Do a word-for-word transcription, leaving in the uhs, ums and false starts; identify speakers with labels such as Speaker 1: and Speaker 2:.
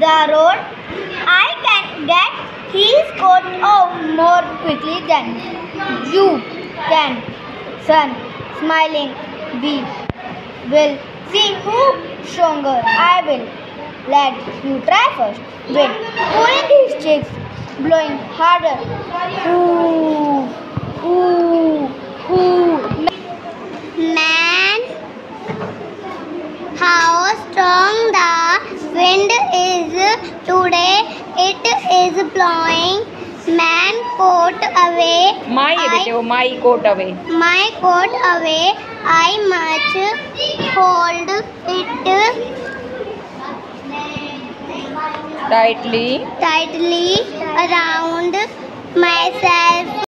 Speaker 1: the road, I can get his coat off more quickly than you can. Son, smiling, we will see who stronger. I will let you try first. Wind pulling his cheeks, blowing harder. Ooh, ooh, ooh.
Speaker 2: Man, how strong the wind is today. It is blowing man coat away.
Speaker 3: My
Speaker 2: I,
Speaker 3: बेटे वो my coat away.
Speaker 2: My coat away. I must hold it
Speaker 3: Tightly.
Speaker 2: tightly around myself.